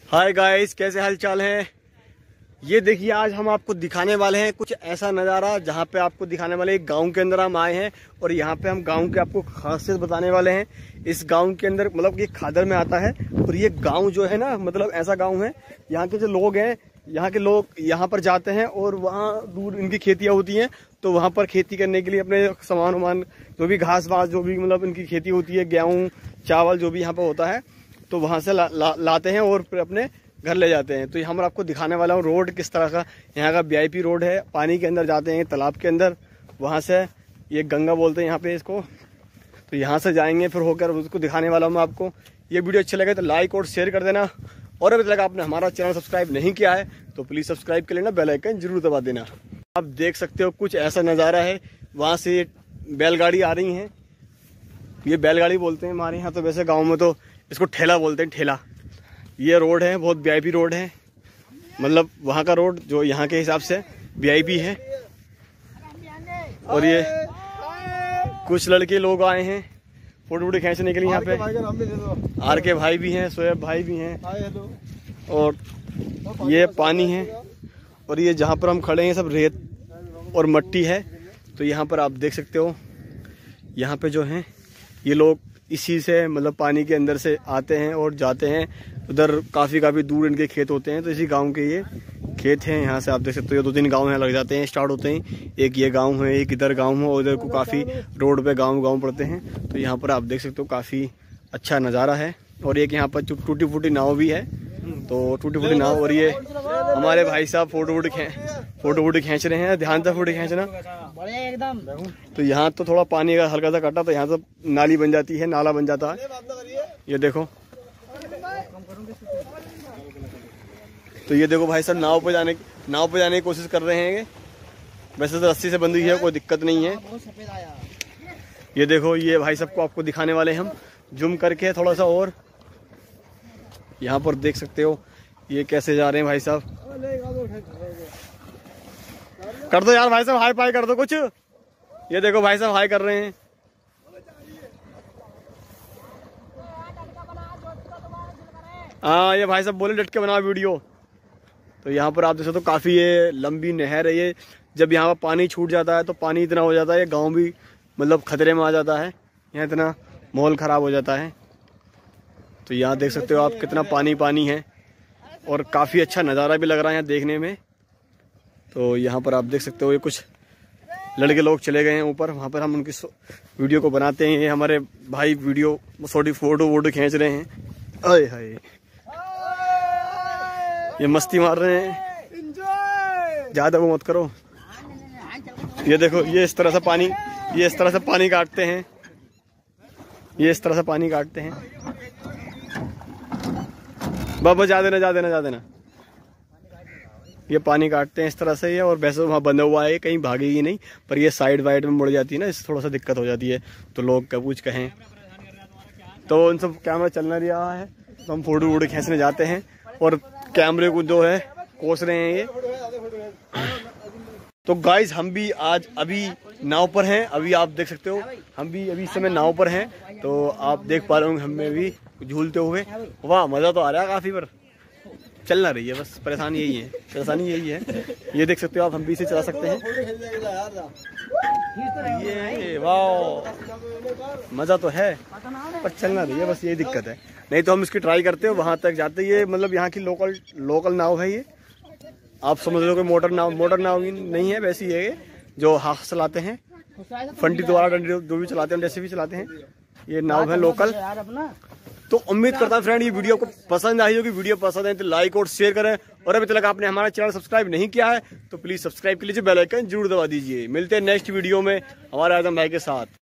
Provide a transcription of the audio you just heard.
Hi guys, कैसे हाल चाल हैं। ये देखिए, आज हम आपको दिखाने वाले हैं कुछ ऐसा नज़ारा जहाँ पे आपको दिखाने वाले एक गांव के अंदर हम आए हैं और यहाँ पे हम गांव के आपको खासियत बताने वाले हैं। इस गांव के अंदर मतलब ये खादर में आता है और ये गांव जो है ना, मतलब ऐसा गांव है, यहाँ के जो लोग हैं, यहाँ के लोग यहाँ पर जाते हैं और वहाँ दूर इनकी खेतियाँ होती हैं, तो वहाँ पर खेती करने के लिए अपने सामान वामान जो भी घास वास जो भी मतलब इनकी खेती होती है, गेहूँ चावल जो भी यहाँ पर होता है, तो वहाँ से लाते हैं और फिर अपने घर ले जाते हैं। तो हम आपको दिखाने वाला हूँ रोड किस तरह का। यहाँ का वीआईपी रोड है, पानी के अंदर जाते हैं तालाब के अंदर, वहाँ से ये गंगा बोलते हैं यहाँ पे इसको, तो यहाँ से जाएंगे फिर होकर उसको दिखाने वाला हूँ आपको। ये वीडियो अच्छी लगे तो लाइक और शेयर कर देना, और अभी तक आपने हमारा चैनल सब्सक्राइब नहीं किया है तो प्लीज़ सब्सक्राइब कर लेना, बेल आइकन जरूर दबा देना। आप देख सकते हो कुछ ऐसा नज़ारा है, वहाँ से बैलगाड़ी आ रही हैं, ये बैलगाड़ी बोलते हैं हमारे यहाँ, तो वैसे गाँव में तो इसको ठेला बोलते हैं, ठेला। ये रोड है, बहुत वीआईपी रोड है, मतलब वहाँ का रोड जो यहाँ के हिसाब से वीआईपी है। और ये कुछ लड़के लोग आए हैं फोटो वोटो खींचने के लिए यहाँ पे। आर के भाई भी हैं, शोएब भाई भी हैं, और ये पानी है, और ये जहाँ पर हम खड़े हैं सब रेत और मट्टी है। तो यहाँ पर आप देख सकते हो, यहाँ पे जो हैं ये लोग इसी से मतलब पानी के अंदर से आते हैं और जाते हैं उधर, काफ़ी दूर इनके खेत होते हैं। तो इसी गांव के ये खेत हैं, यहाँ से आप देख सकते हो 2-3 गांव हैं लग जाते हैं, स्टार्ट होते हैं। एक ये गांव है, एक इधर गांव है, उधर को काफ़ी रोड पे गांव पड़ते हैं। तो यहाँ पर आप देख सकते हो काफ़ी अच्छा नज़ारा है। और एक यहाँ पर टूटी फूटी नाव भी है, तो टूटी फूटी नाव। और ये हमारे भाई साहब फोटो वोटो खींच रहे हैं, ध्यान से फोटो खींचना एकदम। तो यहाँ तो थोड़ा पानी का हल्का सा कटा, तो यहाँ तो नाली बन जाती है, नाला बन जाता है, ये देखो। तो ये देखो भाई साहब नाव पे जाने की कोशिश कर रहे हैं। वैसे तो रस्सी से बंधी है, कोई दिक्कत नहीं है। ये देखो, ये भाई साहब को आपको दिखाने वाले हम जूम करके थोड़ा सा, और यहाँ पर देख सकते हो ये कैसे जा रहे हैं भाई साहब। कर दो यार भाई साहब, हाई फाई कर दो कुछ। ये देखो भाई साहब हाई कर रहे हैं। हाँ, ये भाई साहब बोले डट के बनाओ वीडियो। तो यहाँ पर आप देख सकते हो काफ़ी ये लंबी नहर है ये। जब यहाँ पर पानी छूट जाता है तो पानी इतना हो जाता है, ये गांव भी मतलब खतरे में आ जाता है, यहाँ इतना माहौल ख़राब हो जाता है। तो यहाँ देख सकते हो आप कितना पानी है, और काफ़ी अच्छा नज़ारा भी लग रहा है यहाँ देखने में। तो यहाँ पर आप देख सकते हो ये कुछ लड़के लोग चले गए हैं ऊपर, वहाँ पर हम उनकी वीडियो को बनाते हैं। ये हमारे भाई वीडियो फोटो वोटो खींच रहे हैं। अरे हाय, ये मस्ती मार रहे हैं, ज़्यादा वो मत करो। ये देखो, ये इस तरह से पानी काटते हैं, ये इस तरह से पानी काटते हैं। बाबा जा देना। ये पानी काटते हैं इस तरह से, ये और वैसे वहाँ बंधा हुआ है, कहीं भागेगी नहीं, पर ये साइड वाइड में मुड़ जाती है ना, इससे थोड़ा सा दिक्कत हो जाती है। तो लोग कबूच कहें, तो उन सब कैमरा चल नहीं रहा है, तो हम फोटो वोटो खींचने जाते हैं और कैमरे को जो है कोस रहे हैं ये। तो गाइज हम भी आज अभी नाव पर हैं, अभी आप देख सकते हो हम भी अभी इस समय नाव पर हैं, तो आप देख पा रहे होंगे हमें भी झूलते हुए। वाह, मज़ा तो आ रहा है काफ़ी, पर चल ना रही है, बस परेशानी यही है। ये देख सकते हो आप, हम भी इसे चला सकते हैं। ये वाह, मज़ा तो है पर चल ना रही है, बस यही दिक्कत है। नहीं तो हम इसकी ट्राई करते हो, वहाँ तक जाते। ये मतलब यहाँ की लोकल नाव है ये, आप समझ लो कि मोटर नाव नहीं है, वैसी है ये जो हाथ चलाते हैं, फंटी द्वारा जो भी चलाते हैं, जैसे भी चलाते हैं, ये नाव है लोकल। तो उम्मीद करता हूँ फ्रेंड ये वीडियो आपको पसंद आई होगी। वीडियो पसंद है तो लाइक और शेयर करें, और अभी तक आपने हमारा चैनल सब्सक्राइब नहीं किया है तो प्लीज़ सब्सक्राइब कर लीजिए, बेल आइकन जरूर दबा दीजिए। मिलते हैं नेक्स्ट वीडियो में हमारे आजम भाई के साथ।